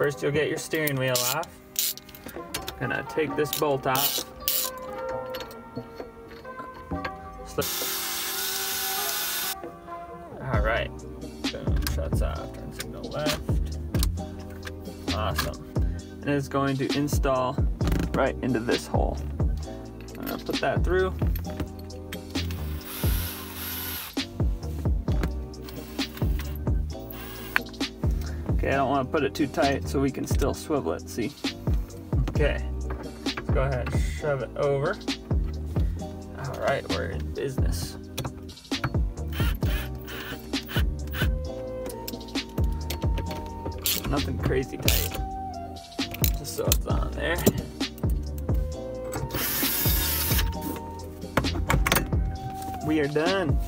first you'll get your steering wheel off. Gonna take this bolt off. Alright. Boom, shuts off. Turn signal left. Awesome. And it's going to install right into this hole. I'm gonna put that through. Okay, I don't want to put it too tight so we can still swivel it, see? Okay, let's go ahead and shove it over. All right, we're in business. Nothing crazy tight, just so it's on there. We are done.